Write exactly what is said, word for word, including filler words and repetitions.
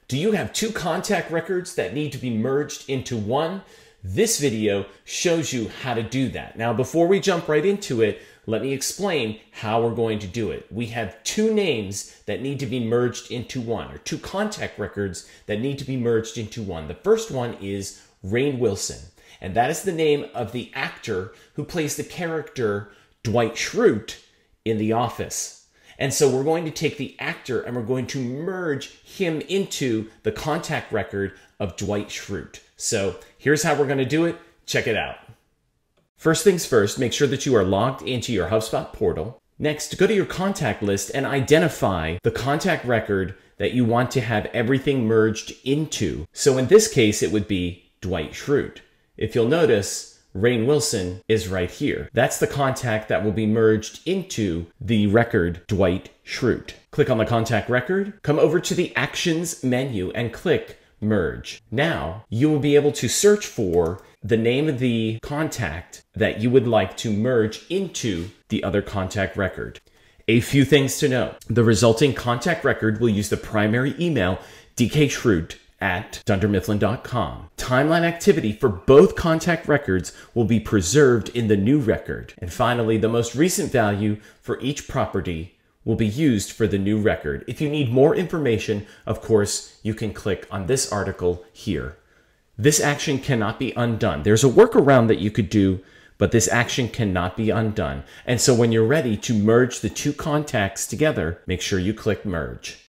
Do you have two contact records that need to be merged into one? This video shows you how to do that. Now, before we jump right into it, let me explain how we're going to do it. We have two names that need to be merged into one, or two contact records that need to be merged into one. The first one is Rainn Wilson, and that is the name of the actor who plays the character Dwight Schrute in The Office. And so we're going to take the actor and we're going to merge him into the contact record of Dwight Schrute. So here's how we're going to do it. Check it out. First things first, make sure that you are logged into your HubSpot portal. Next, go to your contact list and identify the contact record that you want to have everything merged into. So in this case, it would be Dwight Schrute. If you'll notice, Rainn Wilson is right here. That's the contact that will be merged into the record Dwight Schrute. Click on the contact record, come over to the Actions menu and click Merge. Now, you will be able to search for the name of the contact that you would like to merge into the other contact record. A few things to note. The resulting contact record will use the primary email d k schrute at dunder mifflin dot com. Timeline activity for both contact records will be preserved in the new record. And finally, the most recent value for each property will be used for the new record. If you need more information, of course, you can click on this article here. This action cannot be undone. There's a workaround that you could do, but this action cannot be undone. And so when you're ready to merge the two contacts together, make sure you click Merge.